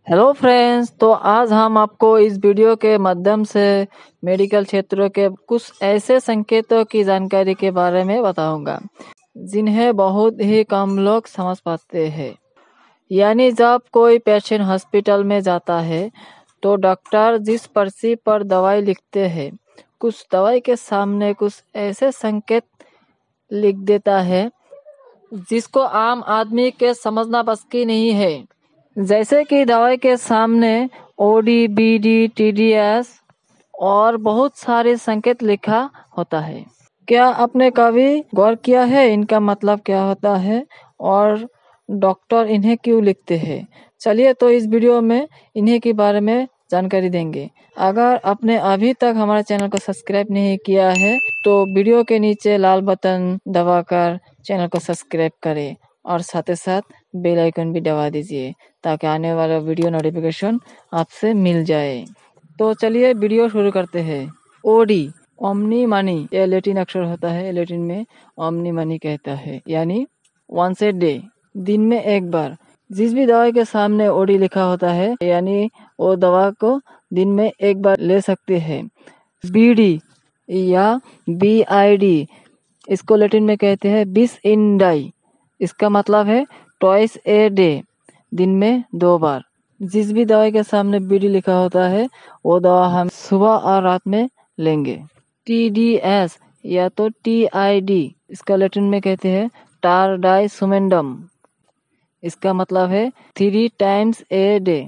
Hello friends, तो आज हम आपको इस वीडियो के माध्यम से मेडिकल क्षेत्र के कुछ ऐसे संकेतों की जानकारी के बारे में बताऊंगा जिन्हें बहुत ही कम लोग समझ पाते हैं। यानी जब कोई पेशेंट हॉस्पिटल में जाता है तो डॉक्टर जिस पर्ची पर दवाई लिखते हैं, कुछ दवाई के सामने कुछ ऐसे संकेत लिख देता है जिसको आम आदमी के समझना बस की नहीं है। जैसे कि दवाई के सामने ओडी, बीडी, टीडीएस और बहुत सारे संकेत लिखा होता है। क्या आपने कभी गौर किया है इनका मतलब क्या होता है और डॉक्टर इन्हें क्यों लिखते हैं? चलिए तो इस वीडियो में इन्हीं के बारे में जानकारी देंगे। अगर आपने अभी तक हमारे चैनल को सब्सक्राइब नहीं किया है तो वीडियो के नीचे लाल बटन दबाकर चैनल को सब्सक्राइब करें और साथ ही साथ बेल आइकन भी दबा दीजिए ताकि आने वाला वीडियो नोटिफिकेशन आपसे मिल जाए। तो चलिए वीडियो शुरू करते हैं। ओडी ओमनी मनी, ये लैटिन अक्षर होता है। लैटिन में ओमनी मनी कहता है, यानी वंस ए डे, दिन में एक बार। जिस भी दवाई के सामने ओडी लिखा होता है यानी वो दवा को दिन में एक बार ले सकते हैं। बीडी या बीआईडी, इसको लैटिन में कहते हैं बिस इन डाई। इसका मतलब है ट्वाइस ए डे, दिन में 2 बार। जिस भी दवाई के सामने बीडी लिखा होता है वो दवा हम सुबह और रात में लेंगे। टीडीएस या तो टीआईडी, इसका लैटिन में कहते हैं टार डाई सुमेंडम। इसका मतलब है 3 टाइम्स ए डे,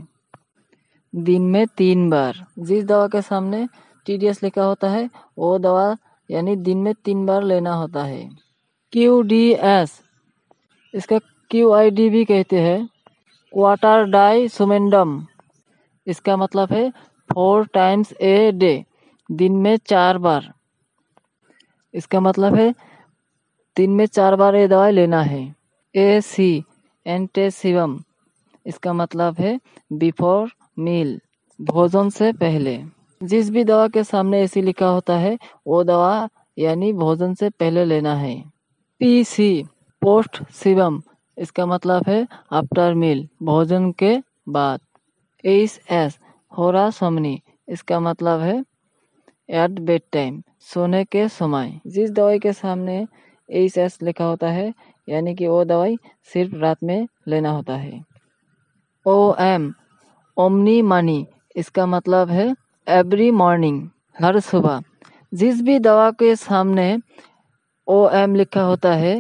दिन में 3 बार। जिस दवा के सामने टीडीएस लिखा होता है वो दवा यानी दिन में 3 बार लेना होता है। क्यूडीएस, इसका क्यूआईडी भी कहते हैं क्वार्टर डाई सुमेंडम। इसका मतलब है 4 टाइम्स ए डे, दिन में 4 बार। इसका मतलब है दिन में 4 बार ये दवाई लेना है। एसी एंटेसिवम, इसका मतलब है बिफोर मील, भोजन से पहले। जिस भी दवा के सामने एसी लिखा होता है वो दवा यानी भोजन से पहले लेना है। पीसी पोस्ट सिवम, इसका मतलब है आफ्टर मील, भोजन के बाद। एस होरा सोमनी, इसका मतलब है एट बेड टाइम, सोने के समय। जिस दवाई के सामने एस लिखा होता है यानी कि वो दवाई सिर्फ रात में लेना होता है। ओएम ओमनी मनी, इसका मतलब है एवरी मॉर्निंग, हर सुबह। जिस भी दवा के सामने ओएम लिखा होता है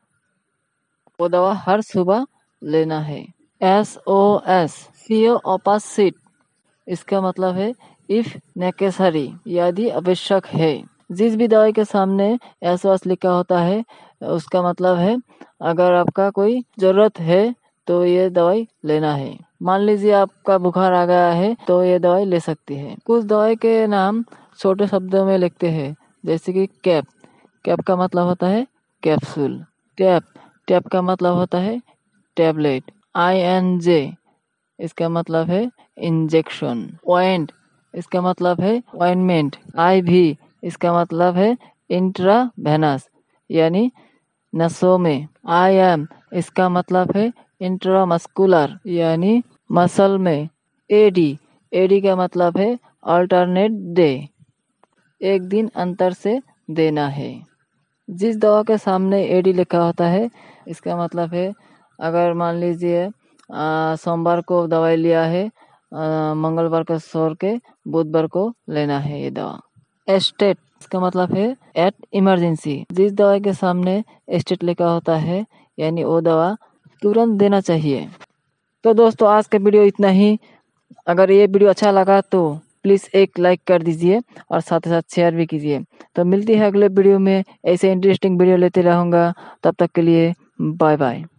वो दवा हर सुबह लेना है। SOS सीओ ऑपोजिट, इसका मतलब है इफ नेसेसरी, यदि आवश्यक है। जिस भी दवाई के सामने SOS लिखा होता है उसका मतलब है अगर आपका कोई जरूरत है तो ये दवाई लेना है। मान लीजिए आपका बुखार आ गया है तो ये दवाई ले सकती है। कुछ दवाई के नाम छोटे शब्दों में लिखते हैं, जैसे कि कैप। कैप का मतलब होता है कैप्सूल। टैप का मतलब होता है टैबलेट। INJ, इसका मतलब है इंजेक्शन। ऑइंट, इसका मतलब है ऑइंटमेंट। IV, इसका मतलब है इंट्रावेनस, यानी नसों में। IM, इसका मतलब है इंट्रामस्कुलर, यानी मसल में। AD का मतलब है अल्टरनेट डे, एक दिन अंतर से देना है। जिस दवा के सामने AD लिखा होता है इसका मतलब है अगर मान लीजिए सोमवार को दवाई लिया है, मंगलवार को छोड़ के बुधवार को लेना है ये दवा। स्टेट, इसका मतलब है एट इमरजेंसी। जिस दवाई के सामने स्टेट लिखा होता है यानी वो दवा तुरंत देना चाहिए। तो दोस्तों आज का वीडियो इतना ही। अगर ये वीडियो अच्छा लगा तो प्लीज़ एक लाइक कर दीजिए और साथ ही साथ शेयर भी कीजिए। तो मिलती है अगले वीडियो में, ऐसे इंटरेस्टिंग वीडियो लेते रहूँगा। तब तक के लिए बाय बाय।